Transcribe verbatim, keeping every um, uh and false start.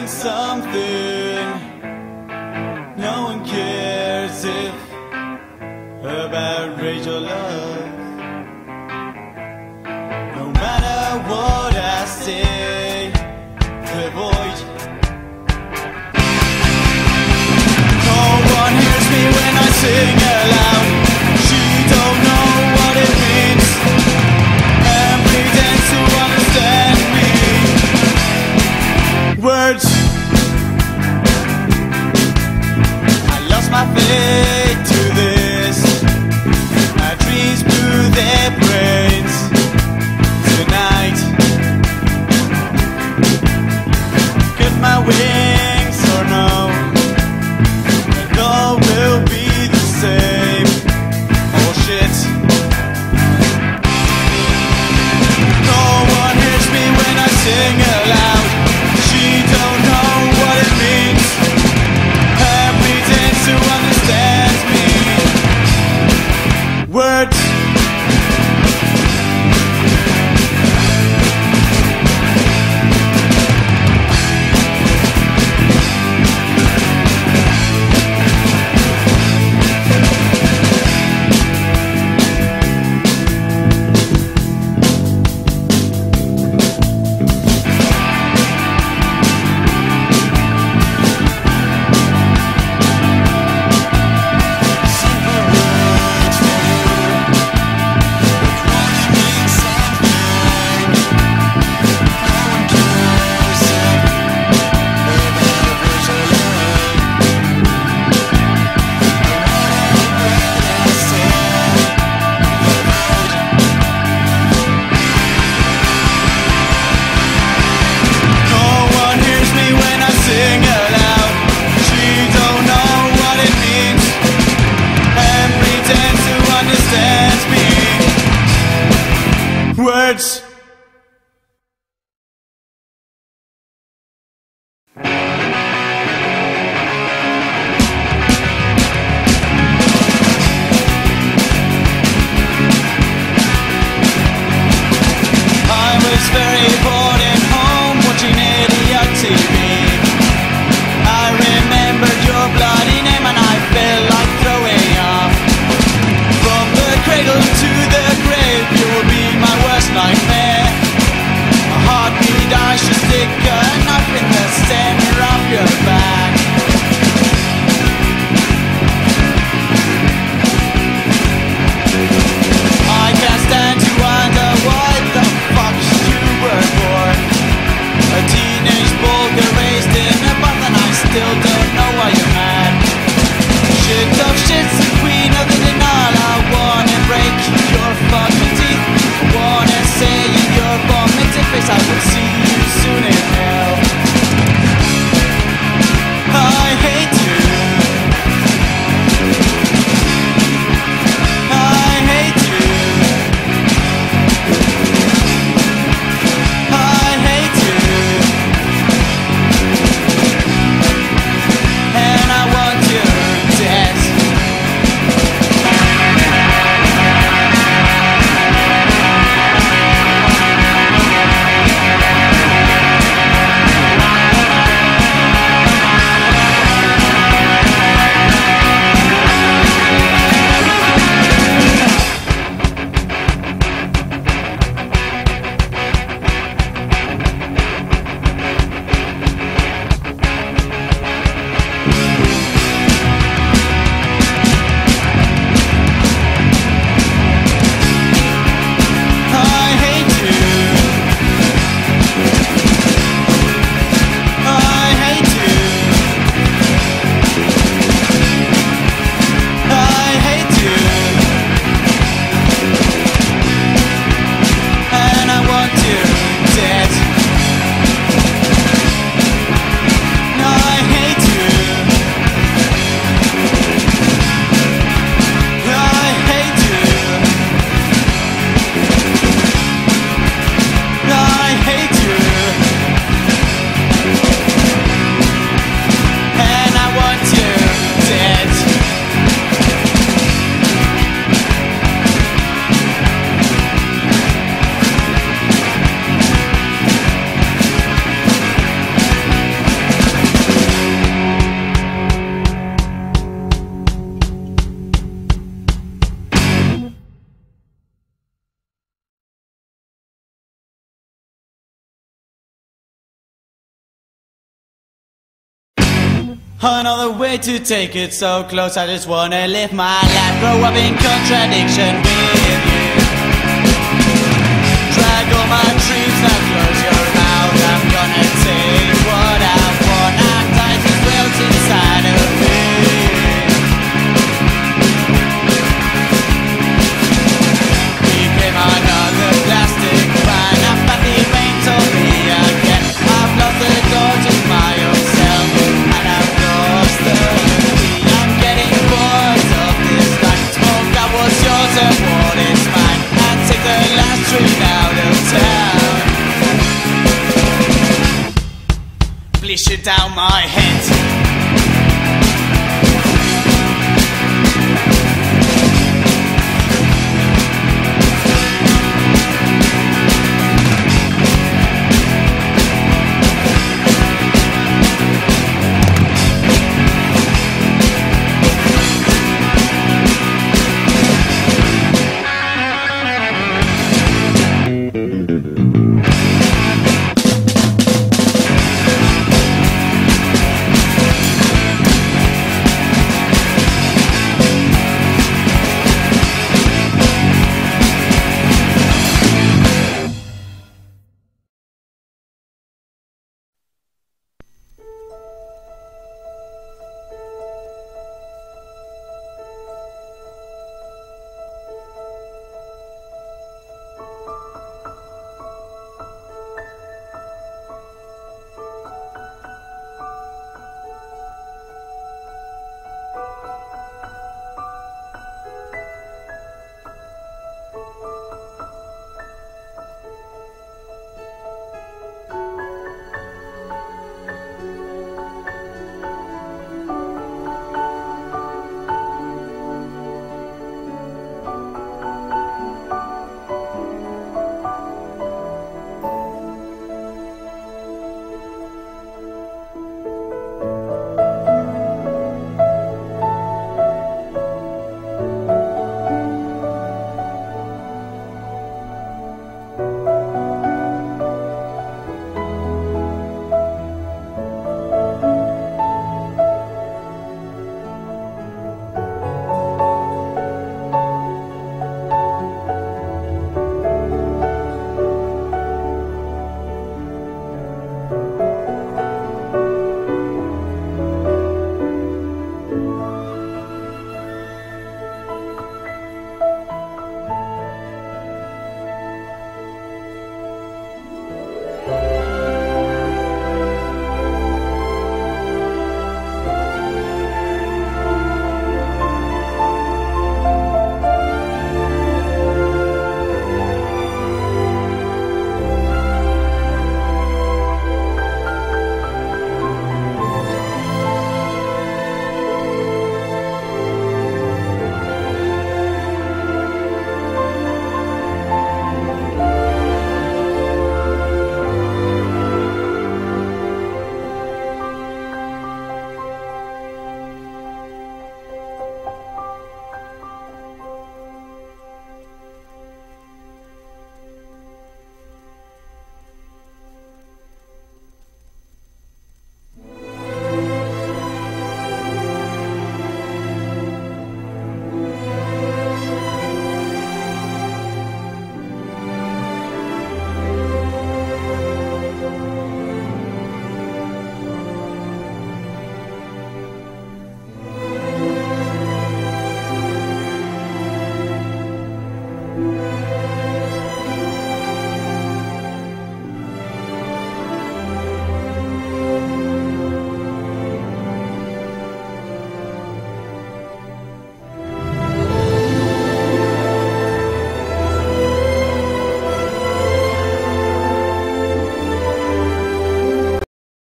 means something. No one cares if about rage or love. No matter what I say, avoid. No one hears me when I sing aloud. She don't know what it means and pretends to understand me. Words, I lost my faith to this. My dreams blew their brains tonight. Cut my wings or no, and all will be the same. Another way to take it so close, I just wanna live my life, grow up in contradiction with you. Drag all my dreams, now close your mouth. I'm gonna take what I want. Appetite is built inside of me. Became another plastic fan. Apathy rains on me again. I've lost the door to my own self, and I've lost the key. I'm getting bored of this life. Smoke out what's yours and what is mine, and take the last train out of town. Please shoot down my head.